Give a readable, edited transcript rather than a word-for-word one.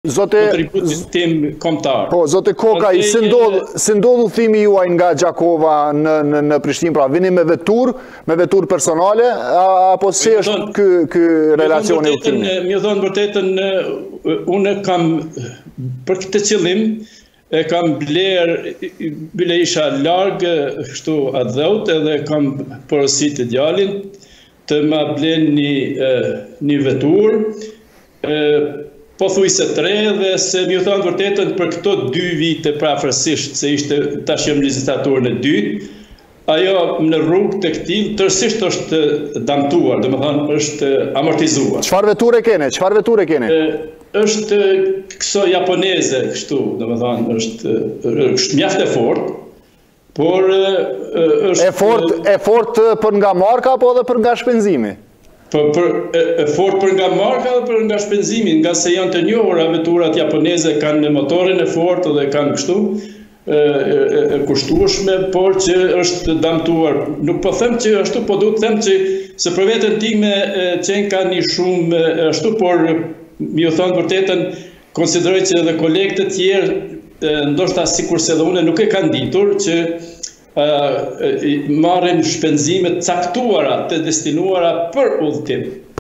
kontributit tim kombëtar. Po, zote Kokaj, si ndodh udhimi juaj nga Gjakova në Prishtinë, pra vini me vetur personale, apo si është ky relacioni i udhimit? Mi thonë vërtetën, unë kam për këtë qëllim e kam bile isha largë kështu atë dheut, edhe kam porosit djalin të ma blen një vetur, po thuj se 3, dhe se mi thonë vërtetën për këto 2 vite prafërsisht, se ishte tash jam vizitatorën e 2, ajo në rrugë të këtij tërësisht është damtuar, domethënë është amortizuar. Çfarë veture keni? Është këso japoneze kështu, domethënë është mjaft e fortë, por është e fortë për nga marka apo edhe për nga shpenzimi? Fort për nga marka dhe për nga shpenzimi, nga se janë të njohura veturat japoneze, kanë motorin e fortë dhe kanë kështu e kushtueshme, por që është damtuar. Nuk po them që ashtu, po duhet të them që se për veten time qenë ka një shumë ashtu, por mi u thonë vërtetën, konsideroj që edhe kolegët e tjerë, ndoshta sikurse edhe unë nuk e kanë ditur që marrin shpenzimet caktuara të destinuara për udhëtim.